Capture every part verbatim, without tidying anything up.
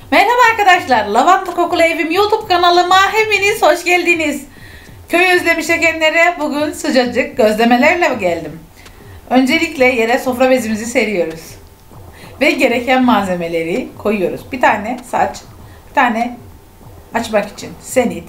Merhaba arkadaşlar, Lavanta Kokulu Evim YouTube kanalıma hepiniz hoş geldiniz. Köy özlemi çekenlere bugün sıcacık gözlemelerle geldim. Öncelikle yere sofra bezimizi seriyoruz. Ve gereken malzemeleri koyuyoruz. Bir tane saç, bir tane açmak için senit,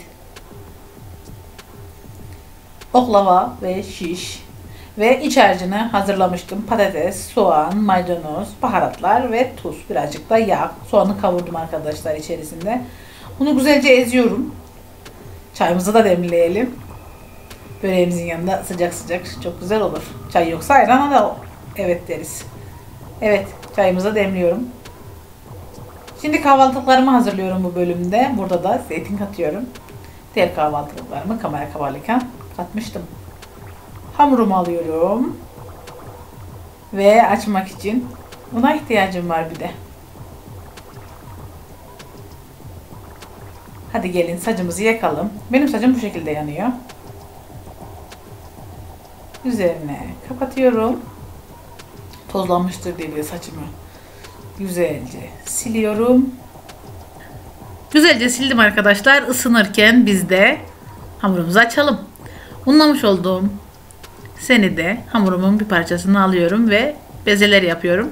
oklava ve şiş. Ve iç harcını hazırlamıştım. Patates, soğan, maydanoz, baharatlar ve tuz. Birazcık da yağ. Soğanı kavurdum arkadaşlar içerisinde. Bunu güzelce eziyorum. Çayımızı da demleyelim. Böreğimizin yanında sıcak sıcak çok güzel olur. Çay yoksa ayrana da evet deriz. Evet, çayımızı demliyorum. Şimdi kahvaltılıklarımı hazırlıyorum bu bölümde. Burada da zeytin katıyorum. Diğer kahvaltılıklarımı kamera kabarlıken katmıştım. Hamurumu alıyorum. Ve açmak için buna ihtiyacım var bir de. Hadi gelin sacımızı yakalım. Benim sacım bu şekilde yanıyor. Üzerine kapatıyorum. Tozlanmıştır diye saçımı güzelce siliyorum. Güzelce sildim arkadaşlar. Isınırken biz de hamurumuzu açalım. Unlamış olduğum seni de hamurumun bir parçasını alıyorum ve bezeler yapıyorum.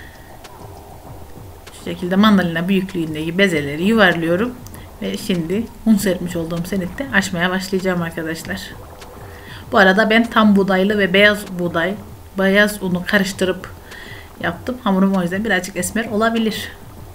Şu şekilde mandalina büyüklüğündeki bezeleri yuvarlıyorum. Ve şimdi un serpmiş olduğum senette açmaya başlayacağım arkadaşlar. Bu arada ben tam buğdaylı ve beyaz buğday, beyaz unu karıştırıp yaptım. Hamurum o yüzden birazcık esmer olabilir.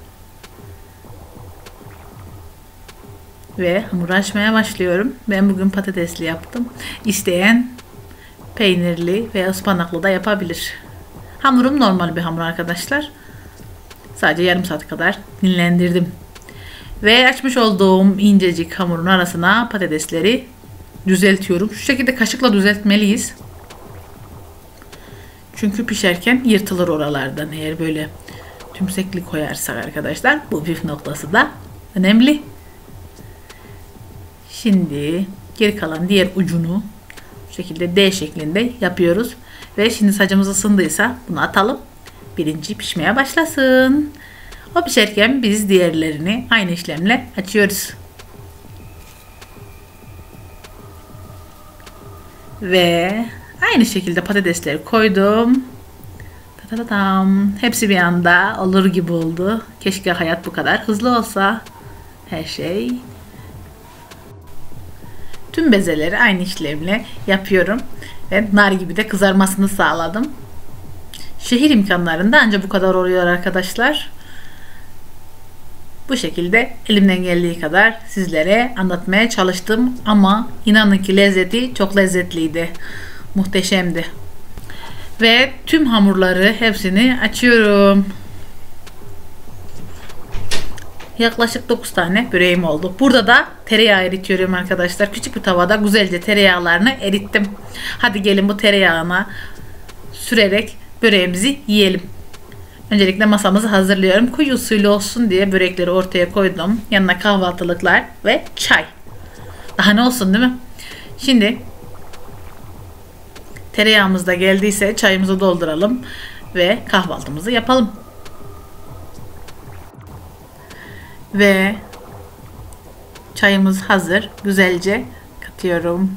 Ve hamuru açmaya başlıyorum. Ben bugün patatesli yaptım. İsteyen peynirli veya ıspanaklı da yapabilir. Hamurum normal bir hamur arkadaşlar. Sadece yarım saat kadar dinlendirdim. Ve açmış olduğum incecik hamurun arasına patatesleri düzeltiyorum. Şu şekilde kaşıkla düzeltmeliyiz. Çünkü pişerken yırtılır oralardan. Eğer böyle tümsekli koyarsak arkadaşlar, bu püf noktası da önemli. Şimdi geri kalan diğer ucunu bu şekilde D şeklinde yapıyoruz. Ve şimdi sacımız ısındıysa bunu atalım. Birinci pişmeye başlasın. O pişerken biz diğerlerini aynı işlemle açıyoruz. Ve aynı şekilde patatesleri koydum. Ta-ta-ta-tam. Hepsi bir anda olur gibi oldu. Keşke hayat bu kadar hızlı olsa. Her şey. Tüm bezeleri aynı işlemle yapıyorum. Ve nar gibi de kızarmasını sağladım. Şehir imkanlarında ancak bu kadar oluyor arkadaşlar. Bu şekilde elimden geldiği kadar sizlere anlatmaya çalıştım. Ama inanın ki lezzeti çok lezzetliydi. Muhteşemdi. Ve tüm hamurları hepsini açıyorum. Yaklaşık dokuz tane böreğim oldu. Burada da tereyağı eritiyorum arkadaşlar. Küçük bir tavada güzelce tereyağlarını erittim. Hadi gelin bu tereyağına sürerek böreğimizi yiyelim. Öncelikle masamızı hazırlıyorum. Kuyu usulü olsun diye börekleri ortaya koydum. Yanına kahvaltılıklar ve çay. Daha ne olsun değil mi? Şimdi tereyağımız da geldiyse çayımızı dolduralım ve kahvaltımızı yapalım. Ve çayımız hazır. Güzelce katıyorum.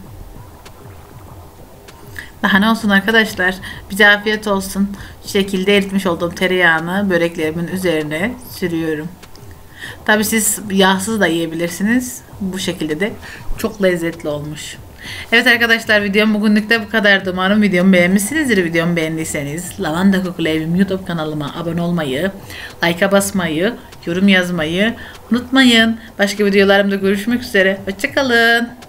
Daha ne olsun arkadaşlar. Bize afiyet olsun. Şu şekilde eritmiş olduğum tereyağını böreklerimin üzerine sürüyorum. Tabi siz yağsız da yiyebilirsiniz. Bu şekilde de çok lezzetli olmuş. Evet arkadaşlar, videom bugünlük de bu kadardı. Umarım videomu beğenmişsinizdir. Videomu beğendiyseniz Lavanta Kokulu Evim YouTube kanalıma abone olmayı, like'a basmayı, yorum yazmayı unutmayın. Başka videolarımda görüşmek üzere. Hoşçakalın.